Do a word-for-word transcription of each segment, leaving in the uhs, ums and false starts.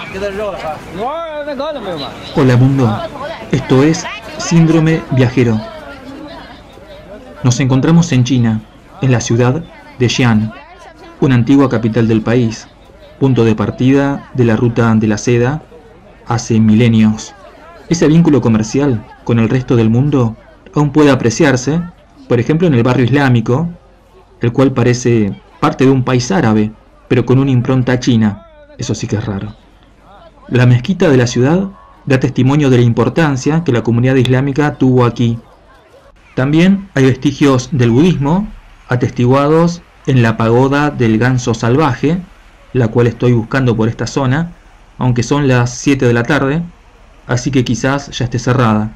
Hola mundo, esto es Síndrome Viajero. Nos encontramos en China, en la ciudad de Xi'an, una antigua capital del país, punto de partida de la ruta de la seda hace milenios. Ese vínculo comercial con el resto del mundo aún puede apreciarse, por ejemplo en el barrio islámico, el cual parece parte de un país árabe, pero con una impronta china. Eso sí que es raro. La mezquita de la ciudad da testimonio de la importancia que la comunidad islámica tuvo aquí. También hay vestigios del budismo, atestiguados en la pagoda del ganso salvaje, la cual estoy buscando por esta zona, aunque son las siete de la tarde, así que quizás ya esté cerrada.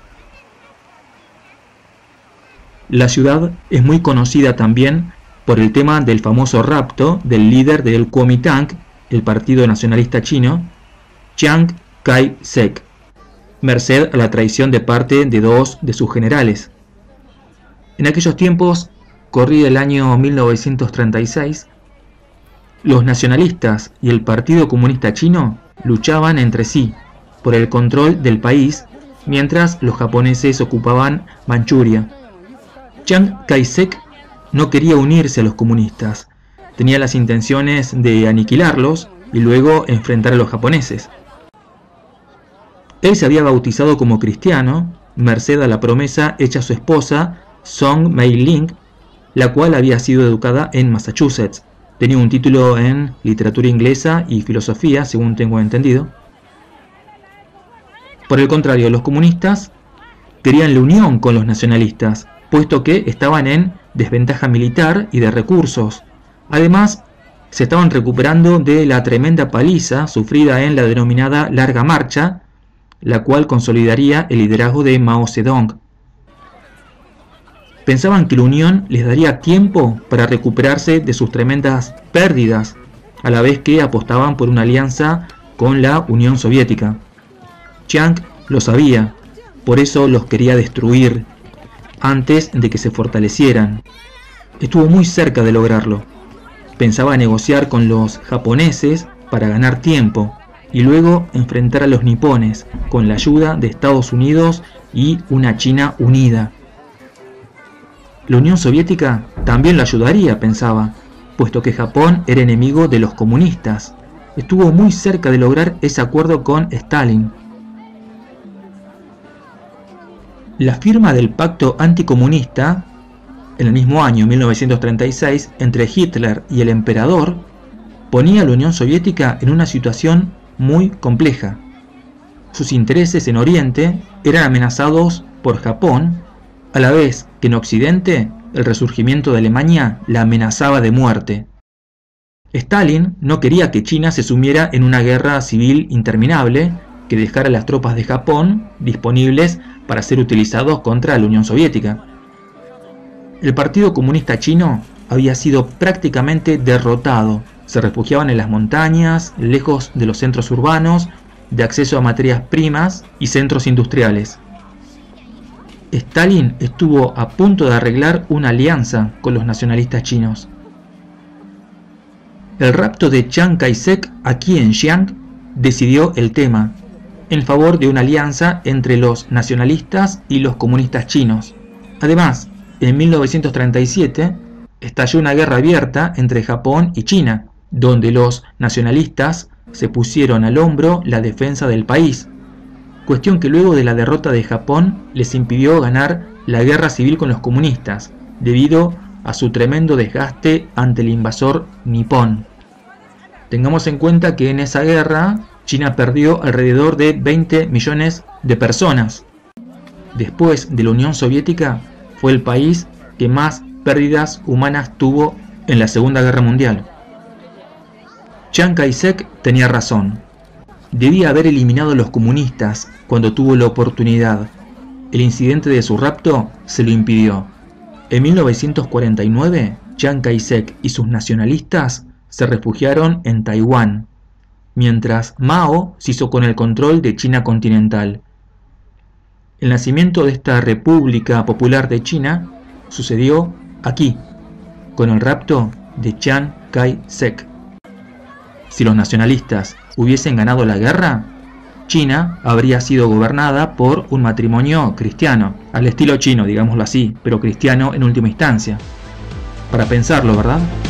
La ciudad es muy conocida también por el tema del famoso rapto del líder del Kuomintang, el Partido Nacionalista Chino, Chiang Kai-shek, merced a la traición de parte de dos de sus generales. En aquellos tiempos, corría el año mil novecientos treinta y seis, los nacionalistas y el Partido Comunista Chino luchaban entre sí por el control del país, mientras los japoneses ocupaban Manchuria. Chiang Kai-shek no quería unirse a los comunistas, tenía las intenciones de aniquilarlos y luego enfrentar a los japoneses. Él se había bautizado como cristiano, merced a la promesa hecha a su esposa, Song Mei-ling, la cual había sido educada en Massachusetts. Tenía un título en literatura inglesa y filosofía, según tengo entendido. Por el contrario, los comunistas querían la unión con los nacionalistas, puesto que estaban en desventaja militar y de recursos. Además, se estaban recuperando de la tremenda paliza sufrida en la denominada Larga Marcha, la cual consolidaría el liderazgo de Mao Zedong. Pensaban que la unión les daría tiempo para recuperarse de sus tremendas pérdidas, a la vez que apostaban por una alianza con la Unión Soviética. Chiang lo sabía, por eso los quería destruir, antes de que se fortalecieran. Estuvo muy cerca de lograrlo. Pensaba negociar con los japoneses para ganar tiempo y luego enfrentar a los nipones con la ayuda de Estados Unidos y una China unida. La Unión Soviética también lo ayudaría, pensaba, puesto que Japón era enemigo de los comunistas. Estuvo muy cerca de lograr ese acuerdo con Stalin. La firma del pacto anticomunista, en el mismo año mil novecientos treinta y seis, entre Hitler y el emperador, ponía a la Unión Soviética en una situación muy compleja. Sus intereses en Oriente eran amenazados por Japón, a la vez que en Occidente el resurgimiento de Alemania la amenazaba de muerte. Stalin no quería que China se sumiera en una guerra civil interminable que dejara a las tropas de Japón disponibles para ser utilizados contra la Unión Soviética. El Partido Comunista Chino había sido prácticamente derrotado. Se refugiaban en las montañas, lejos de los centros urbanos, de acceso a materias primas y centros industriales. Stalin estuvo a punto de arreglar una alianza con los nacionalistas chinos. El rapto de Chiang Kai-shek aquí en Xi'an decidió el tema, en favor de una alianza entre los nacionalistas y los comunistas chinos. Además, en mil novecientos treinta y siete estalló una guerra abierta entre Japón y China, donde los nacionalistas se pusieron al hombro la defensa del país, cuestión que luego de la derrota de Japón les impidió ganar la guerra civil con los comunistas, debido a su tremendo desgaste ante el invasor nipón. Tengamos en cuenta que en esa guerra China perdió alrededor de veinte millones de personas. Después de la Unión Soviética, fue el país que más pérdidas humanas tuvo en la Segunda Guerra Mundial. Chiang Kai-shek tenía razón. Debía haber eliminado a los comunistas cuando tuvo la oportunidad. El incidente de su rapto se lo impidió. En mil novecientos cuarenta y nueve, Chiang Kai-shek y sus nacionalistas se refugiaron en Taiwán, mientras Mao se hizo con el control de China continental. El nacimiento de esta República Popular de China sucedió aquí, con el rapto de Chiang Kai-shek. Si los nacionalistas hubiesen ganado la guerra, China habría sido gobernada por un matrimonio cristiano, al estilo chino, digámoslo así, pero cristiano en última instancia. Para pensarlo, ¿verdad?